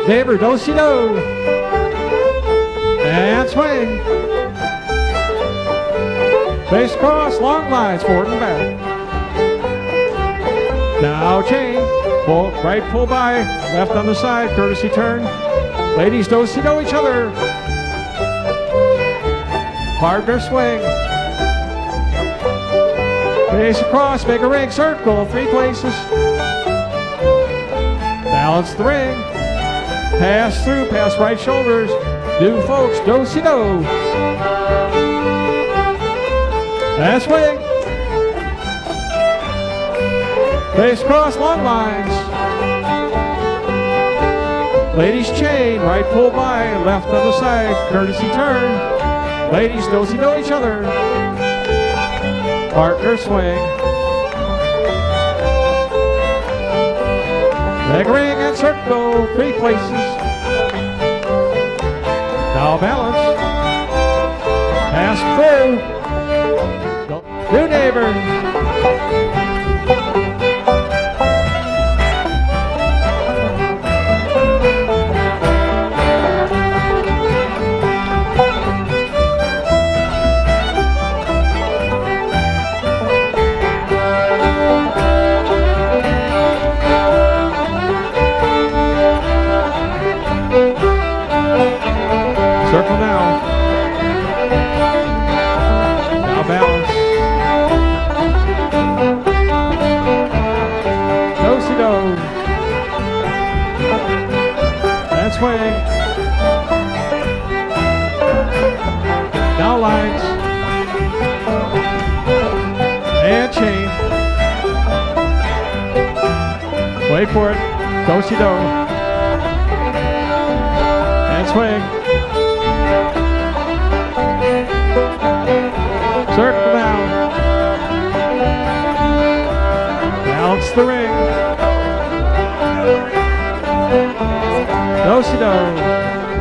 Neighbor, do-si-do. And swing. Face cross, long lines, forward and back. Now chain. Pull, right pull by, left on the side, courtesy turn. Ladies do-si-do each other. Partner swing. Face across, make a ring circle, 3 places. Balance the ring. Pass through, pass right shoulders. New folks, do-si-do. And swing. Face cross, long lines. Ladies chain, right pull by, left on the side, courtesy turn. Ladies do-si-do each other. Partner swing. Leg ring and circle, 3 places. Now balance. Pass through. New neighbor. Circle now. Now balance. Do-si-do. And swing. Now lines. And chain. Wait for it. Do-si-do. And swing. Circle now. Balance the ring. Do-si-do.